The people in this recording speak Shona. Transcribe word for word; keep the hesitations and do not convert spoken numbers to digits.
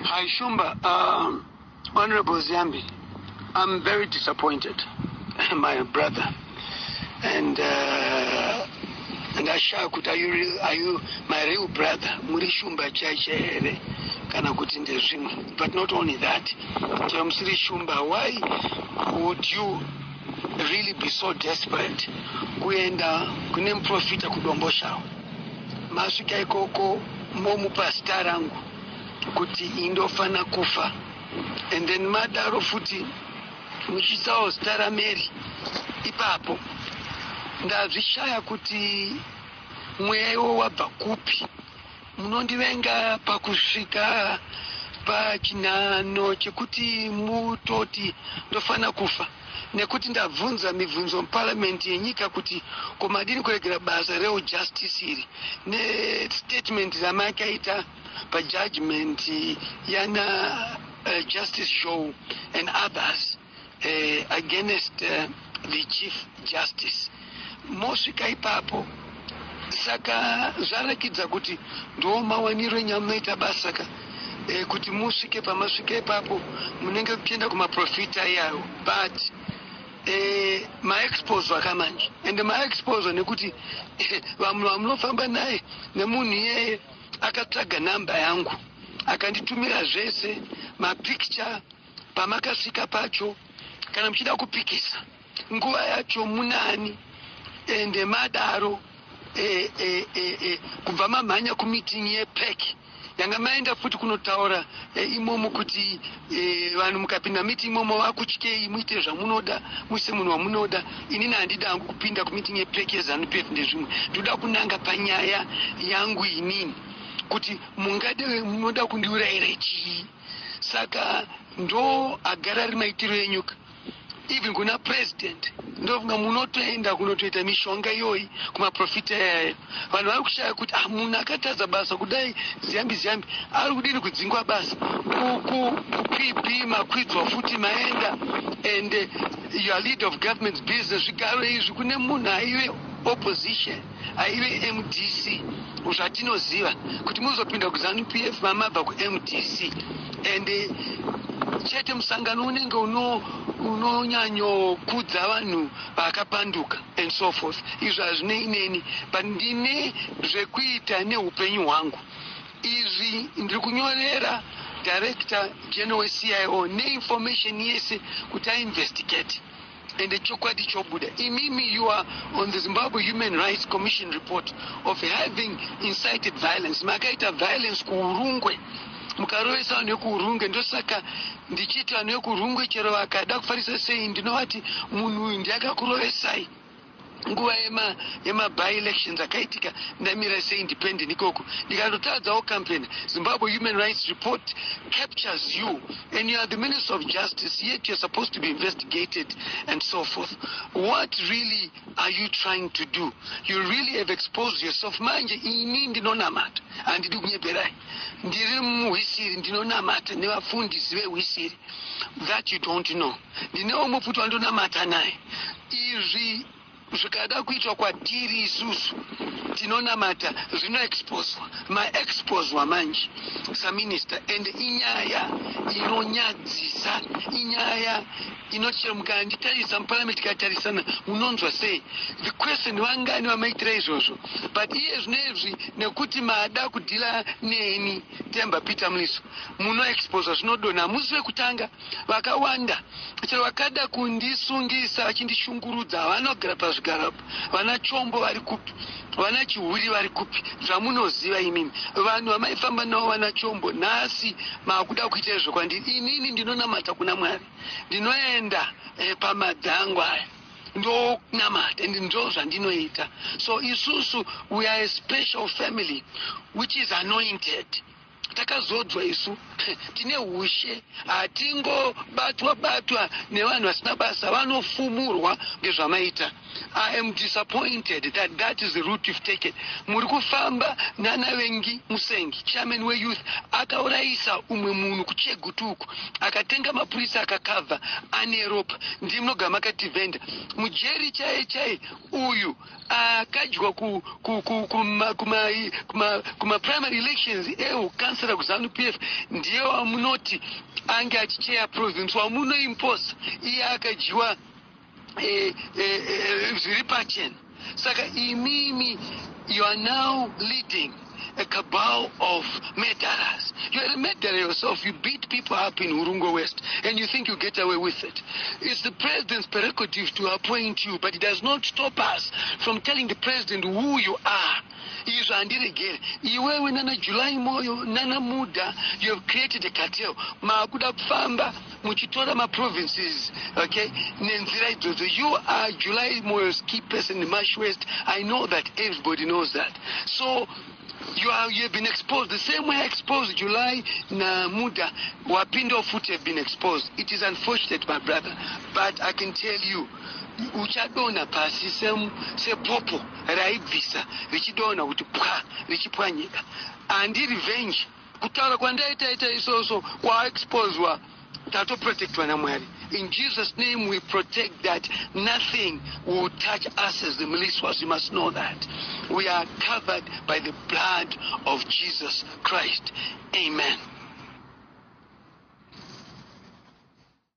Hi, Shumba. Um, Honorable Zambi, I'm very disappointed, my brother. And uh, and Ashakut, are you real, are you my real brother? Muri Shumba Chache kana kuti ndezvimwe. But not only that, Jamsiri Shumba, why would you really be so desperate kuenda kune mprofita kudombosha masvika ikoko momupa star rangu kuti indofana kufa, and then madaro futi muchisawo star rameri ipapo ndazvishaya kuti mweya iwo wabva kupi. Munondivenga pakusvika pachinano chekuti mutoti ndofana kufa, nekuti ndabvunza mibvunzo muparliament yenyika kuti komadini kuregera basa reo justice iri nestatement ramakaita pajudgment yana uh, Justice Show and others uh, against uh, the Chief Justice. Mosvika ipapo saka zvarakidza kuti ndo mawaniro enyamaita basa saka eh, kuti musvike pamasvika ipapo munenge kuchienda kumaprofita yayo, but eh, maexpose akamanje ende maexpose nekuti eh, vamwe vamunofamba naye nemunhu iyeye akatsvaga namba yangu akanditumira zvese mapicture pamakasvika pacho kana muchida kupikisa nguva yacho munani ende madaro e, e, e, e, kubva mamhanya kumeeting yepeki yanga maenda futi kunotaura e, imomo kuti e, vanhu mukapinda meeting imomo vakutyei muite zvamunoda muise munhu wamunoda. Inini handida hangu kupinda kumeeting yepeki yeZANU P F ndezvimwe, ndoda kunanga panyaya yangu inini kuti mungade munoda kundiurayira chii. Saka ndo agara ari maitiro enyuka even kuna president ndofunga munotoenda kunotoita mishonga iyoyi kumaprofita yayo. Vanhu vari kushaya kuti ah, munhu akatadza basa kudai ziyambi ziyambi ari kudini kudzingwa basa kupipi makwidzwa futi maenda and uh, your leader of government's business zvigaro izvi kune munhu aive opposition aive M D C zvatinoziva kuti muzopinda kuZANU P F mamabva kuM D C and uh, chete musangano unenge uno unonyanyokudza vanhu vakapanduka and so forth. Izvi hazvine ineni, but ndine zvekuita neupenyu hwangu. Izvi ndiri kunyorera Director General we-C I O neinformation yese kuti ainvestigate and chokwadi chobuda. Imimi you are on the Zimbabwe Human Rights Commission report of having incited violence. Makaita violence kuurungwe mukarovesa vanhu vekurunge, ndosaka ndichiti vanhu vekurungwe chero vakada kufarisa sei ndinovati munhu uyu ndiakakurovesai nguva yema yema by elections akaitika ndamira sei independent ikoko ndikandotadzawo campaign. Zimbabwe Human Rights Report captures you and you are the Minister of Justice, yet you're supposed to be investigated and so forth. What really are you trying to do? You really have exposed yourself. Manje ini ndinonamata handidi kunyeberai, ndiri muhwisiri ndinonamata nevafundisi vehwisiri that you don't know. Ndinewo mufuti wandonamata naye. Izvi zvikada kuitwa kwatiri isusu tinonamata zvinoexposwa maexposwa manje saminister, and inyaya inonyadzisa, inyaya inochero mukanditarisa muparliament ikatarisana munonzwa sei. The question vangani vamaitira izvozvo, but iye zvinezvi nekuti mada kudhila neni Temba Peter Mliso munoexposwa zvinodona. Hamusi vekutanga vakawanda chero vakada kundisungisa vachindishungurudza vanogara pazvigarapo, vana Chombo vari kupi, vana Chihuri vari kupi, zvamunoziva imimi vanhu vamaifamba navo vana Chombo. Nhasi maakuda kuita izvo kwandiri. Inini ndinonamata kuna Mwari, ndinoenda eh, pamadzangu aya ndonamata and ndo zvandinoita. So isusu we are a special family which is anointed. Takazodzwa isu tine ushe, hatingobatwa batwa nevanhu vasina basa vanofumurwa ngezvamaita. I am disappointed that that is the route you've taken. Murikufamba nana wengi musengi, chairman we youth, akauraisa umwe munu kuchegutuku, akatenga mapurisa akakava, aneropa, ndimnoga makati venda. Mujeri chae chae, uyu, akajwa ku, ku, ku, kuma, kuma, kuma, kuma primary elections, ewu, kansara kuzanu P F, ndiyo amunoti, ange achichea province, wamuno impose, iya akajwa, Eh, eh, eh, Saka imimi, you are now leading a cabal of murderers. You are a murderer yourself. You beat people up in Urungo West and you think you get away with it. It's the president's prerogative to appoint you, but it does not stop us from telling the president who you are. Izo andire gere. Iwewe nana July moyo, nana muda, you have created a cartel. Maakuda famba, muchitora ma provinces, okay? You are July moyo's key person in the Marsh West. I know that, everybody knows that. So, you are you have been exposed the same way I exposed July na muda wapindo foot have been exposed. It is unfortunate, my brother, but I can tell you, uchadona pasi sem se popo raibvisa richidona kuti pwa richipwanyika and revenge kutaura kwandaita ita isoso wa exposed tato protectwa na Mwari. In Jesus' name we protect that nothing will touch us as the Miliswas. You must know that. We are covered by the blood of Jesus Christ. Amen.